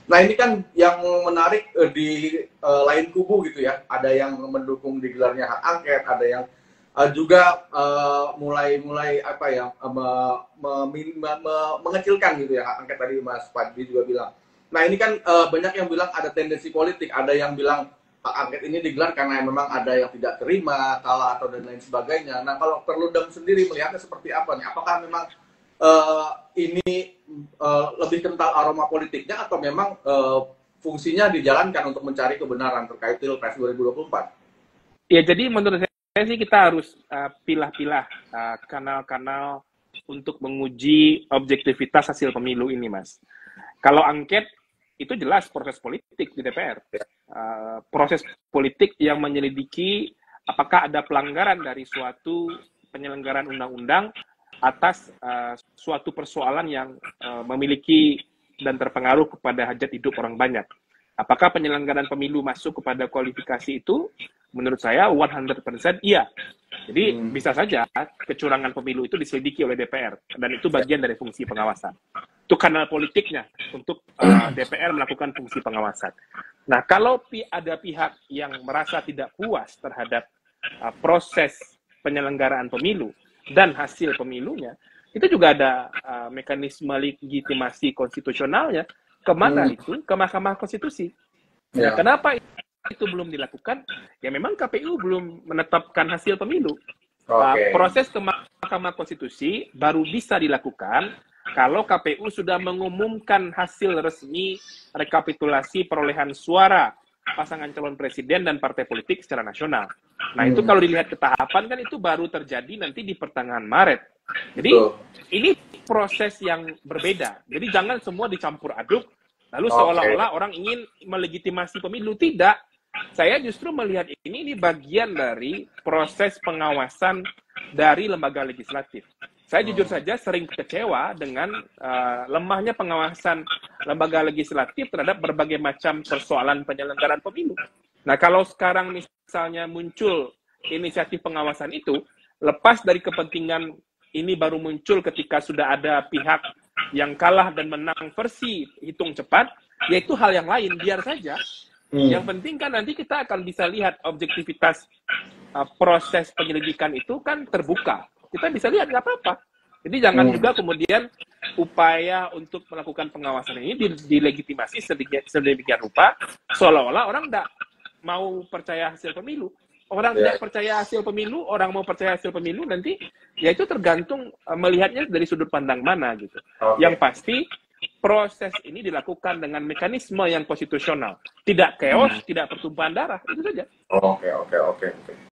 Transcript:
Nah ini kan yang menarik di lain kubu gitu ya, ada yang mendukung digelarnya hak angket, ada yang juga mulai apa ya mengecilkan gitu ya hak angket tadi Mas Fadli juga bilang. Nah ini kan banyak yang bilang ada tendensi politik, ada yang bilang hak angket ini digelar karena memang ada yang tidak terima, kalah atau dan lain sebagainya. Nah kalau Perludem sendiri melihatnya seperti apa nih? Apakah memang ini lebih kental aroma politiknya atau memang fungsinya dijalankan untuk mencari kebenaran terkait Pilpres 2024? Ya, jadi menurut saya sih kita harus pilah-pilah kanal-kanal untuk menguji objektivitas hasil pemilu ini, Mas. Kalau angket, itu jelas proses politik di DPR. Proses politik yang menyelidiki apakah ada pelanggaran dari suatu penyelenggaraan undang-undang atas suatu persoalan yang memiliki dan terpengaruh kepada hajat hidup orang banyak. Apakah penyelenggaraan pemilu masuk kepada kualifikasi itu? Menurut saya 100% iya. Jadi bisa saja kecurangan pemilu itu diselidiki oleh DPR dan itu bagian dari fungsi pengawasan. Itu kanal politiknya untuk DPR melakukan fungsi pengawasan. Nah, kalau ada pihak yang merasa tidak puas terhadap proses penyelenggaraan pemilu dan hasil pemilunya, itu juga ada mekanisme legitimasi konstitusionalnya. Kemana itu? Ke Mahkamah Konstitusi. Nah, kenapa itu belum dilakukan? Ya memang KPU belum menetapkan hasil pemilu. Proses ke Mahkamah Konstitusi baru bisa dilakukan kalau KPU sudah mengumumkan hasil resmi rekapitulasi perolehan suara pasangan calon presiden dan partai politik secara nasional. Nah, itu kalau dilihat ketahapan kan itu baru terjadi nanti di pertengahan Maret. Jadi ini proses yang berbeda. Jadi jangan semua dicampur aduk, lalu seolah-olah orang ingin melegitimasi pemilu. Tidak. Saya justru melihat ini bagian dari proses pengawasan dari lembaga legislatif. Saya jujur saja sering kecewa dengan lemahnya pengawasan lembaga legislatif terhadap berbagai macam persoalan penyelenggaraan pemilu. Nah, kalau sekarang misalnya muncul inisiatif pengawasan itu, lepas dari kepentingan ini baru muncul ketika sudah ada pihak yang kalah dan menang versi hitung cepat, yaitu hal yang lain, biar saja. Yang penting kan nanti kita akan bisa lihat objektivitas proses penyelidikan itu kan terbuka. Kita bisa lihat, nggak apa-apa. Jadi jangan juga kemudian upaya untuk melakukan pengawasan ini dilegitimasi sedemikian rupa, seolah-olah orang tidak mau percaya hasil pemilu. Orang tidak percaya hasil pemilu, orang mau percaya hasil pemilu nanti, ya itu tergantung melihatnya dari sudut pandang mana gitu. Yang pasti proses ini dilakukan dengan mekanisme yang konstitusional, tidak chaos, tidak pertumpahan darah, itu saja. Oke.